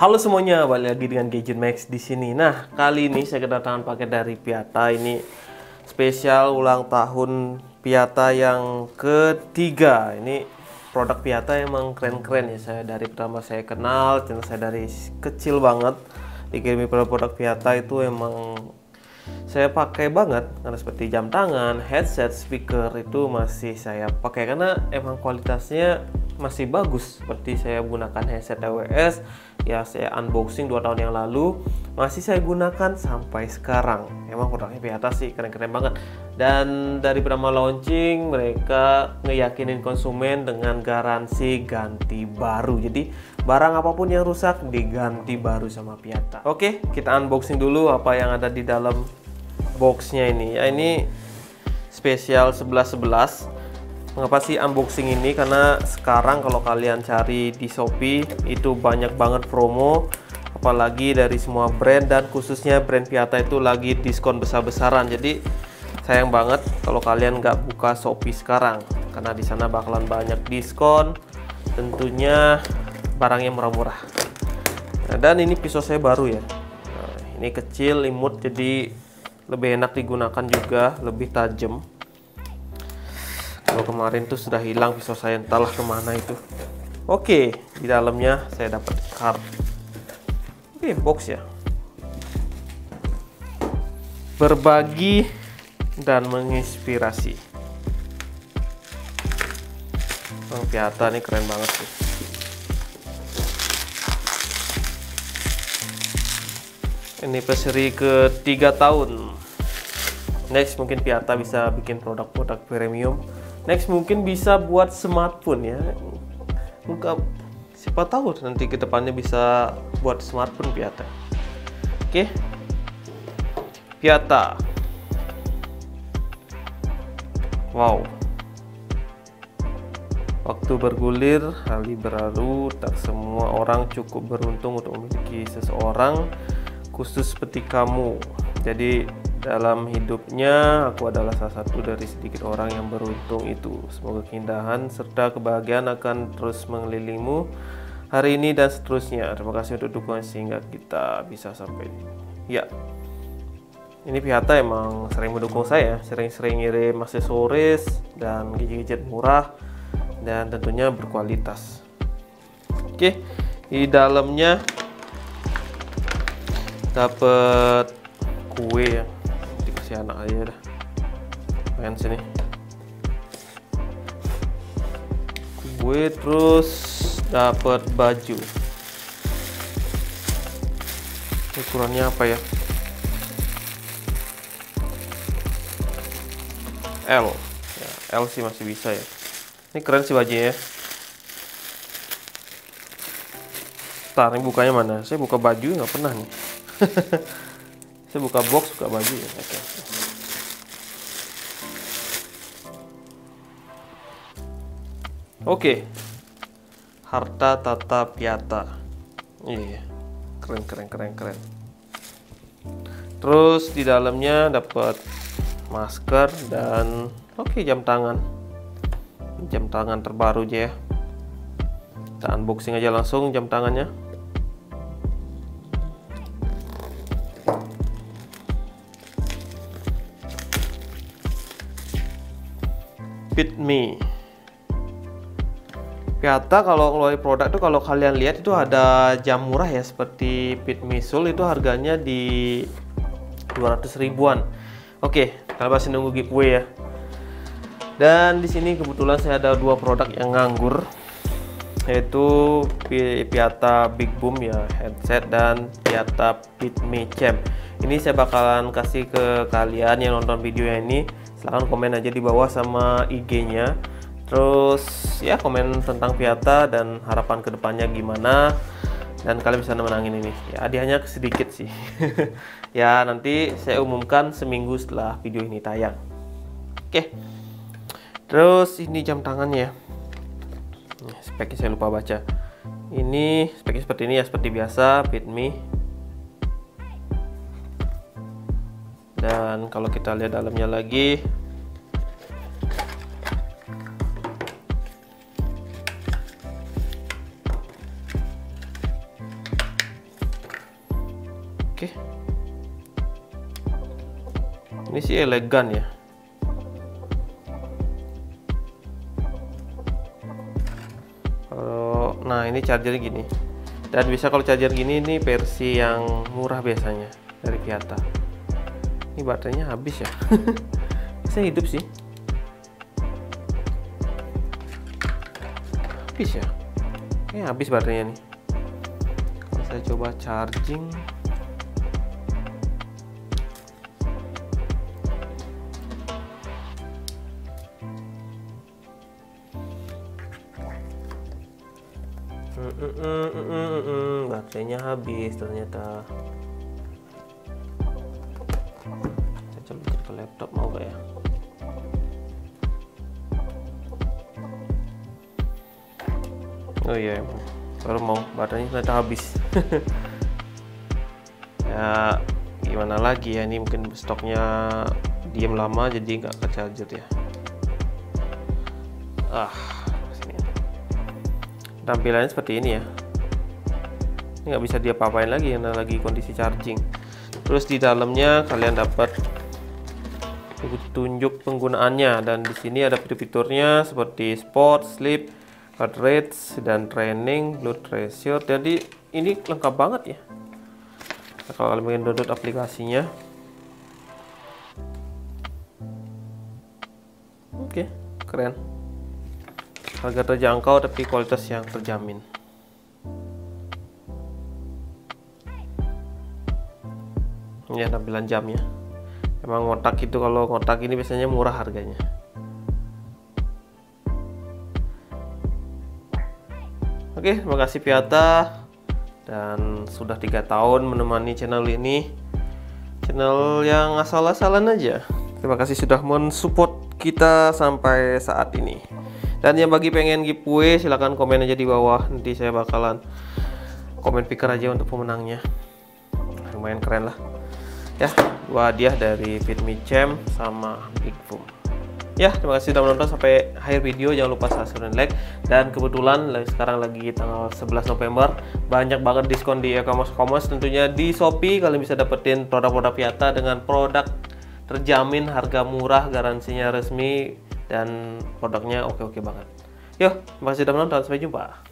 Halo semuanya, balik lagi dengan Gadget Max di sini. Nah, kali ini saya kedatangan paket dari Piata. Ini spesial ulang tahun Piata yang ketiga. Ini produk Piata emang keren-keren ya. Saya dari pertama saya kenal, channel saya dari kecil banget dikirimi produk Piata itu emang saya pakai banget, karena seperti jam tangan, headset, speaker itu masih saya pakai karena emang kualitasnya masih bagus. Seperti saya gunakan headset TWS ya, saya unboxing 2 tahun yang lalu, masih saya gunakan sampai sekarang. Emang produknya Piata sih keren-keren banget. Dan dari pertama launching mereka ngeyakinin konsumen dengan garansi ganti baru. Jadi barang apapun yang rusak diganti baru sama Piata. Oke, kita unboxing dulu apa yang ada di dalam boxnya ini. Ya, ini spesial 11/11. Mengapa sih unboxing ini? Karena sekarang kalau kalian cari di Shopee itu banyak banget promo, apalagi dari semua brand dan khususnya brand Piata itu lagi diskon besar-besaran. Jadi sayang banget kalau kalian nggak buka Shopee sekarang, karena di sana bakalan banyak diskon, tentunya barangnya murah-murah. Nah, dan ini pisau saya baru ya. Nah, ini kecil, imut, jadi lebih enak digunakan juga, lebih tajam. Kalau kemarin tuh sudah hilang pisau saya, entahlah kemana itu. Oke, di dalamnya saya dapat card. Oke, box ya. Berbagi dan menginspirasi. Bang Piata ini keren banget sih. Anniversary ke-3 tahun. Next mungkin Piata bisa bikin produk-produk premium. Next mungkin bisa buat smartphone ya. Mungkin siapa tahu nanti ke depannya bisa buat smartphone Piata. Oke. Piata. Wow. Waktu bergulir, hari berlalu, tak semua orang cukup beruntung untuk memiliki seseorang khusus seperti kamu. Jadi dalam hidupnya aku adalah salah satu dari sedikit orang yang beruntung itu. Semoga keindahan serta kebahagiaan akan terus mengelilingimu hari ini dan seterusnya. Terima kasih untuk dukungan sehingga kita bisa sampai. Ya, ini Piata emang sering mendukung saya, sering-sering ngirim aksesoris dan gadget-gadget murah dan tentunya berkualitas. Oke, di dalamnya dapat kue ya. Dikasih anak aja dah. Main sini. Kue, terus dapat baju. Ukurannya apa ya? L. Ya, L sih masih bisa ya. Ini keren sih bajunya ya. Ntar, ini bukanya mana? Saya buka baju nggak pernah nih. Saya buka box, buka baju ya. Oke. Harta Tata Piata. Iya. Keren. Terus di dalamnya dapat masker dan jam tangan. Jam tangan terbaru aja ya. Kita unboxing aja langsung jam tangannya. Fit Me. Piata kalau ngeluarin produk itu, kalau kalian lihat itu ada jam murah ya, seperti Fit Me Soul itu harganya di 200 ribuan. Oke, kalian masih nunggu giveaway ya. Dan di sini kebetulan saya ada 2 produk yang nganggur, yaitu Piata Big Boom ya, headset, dan Piata Fit Me Champ. Ini saya bakalan kasih ke kalian yang nonton videonya ini. Silahkan komen aja di bawah sama IG-nya. Terus ya komen tentang Piata dan harapan kedepannya gimana. Dan kalian bisa menangin ini. Ya hadiahnya sedikit sih. Ya nanti saya umumkan seminggu setelah video ini tayang. Oke. Terus ini jam tangannya. Speknya saya lupa baca. Ini speknya seperti ini ya, seperti biasa Fit Me. Dan kalau kita lihat dalamnya lagi, Oke. Ini sih elegan ya. Nah ini charger gini. Dan bisa kalau charger gini, ini versi yang murah biasanya dari Piata. Ini baterainya habis ya. Bisa hidup sih. Habis ya. Kayaknya habis baterainya nih. Kalau saya coba charging. Baterainya habis ternyata. Saya coba ke laptop, mau gak ya? Oh iya, baru mau, baterainya ternyata habis. Ya gimana lagi ya, ini mungkin stoknya diem lama jadi nggak ke charger ya. Sini. Tampilannya seperti ini ya. Ini nggak bisa dia apa-apain lagi karena lagi kondisi charging. Terus di dalamnya kalian dapat petunjuk penggunaannya, dan di sini ada fitur-fiturnya seperti sport, sleep, heart rate, dan training, blood pressure. Jadi ini lengkap banget ya. Nah, kalau kalian ingin download aplikasinya, oke, keren. Harga terjangkau tapi kualitas yang terjamin. Ini tampilan jamnya. Emang ngotak itu, kalau ngotak ini biasanya murah harganya. Oke, terima kasih Piata, dan sudah 3 tahun menemani channel ini. Channel yang asal-asalan aja. Terima kasih sudah mensupport kita sampai saat ini. Dan yang bagi pengen giveaway, silahkan komen aja di bawah. Nanti saya bakalan komen picker aja untuk pemenangnya. Lumayan keren lah. Ya, 2 hadiah dari Fitme Champ sama Big Boom. Ya, terima kasih sudah menonton sampai akhir video. Jangan lupa subscribe dan like. Dan kebetulan sekarang lagi tanggal 11 November, banyak banget diskon di e-commerce. Tentunya di Shopee kalian bisa dapetin produk-produk Piata dengan produk terjamin, harga murah, garansinya resmi, dan produknya oke-oke banget. Yuk, terima kasih sudah menonton, sampai jumpa.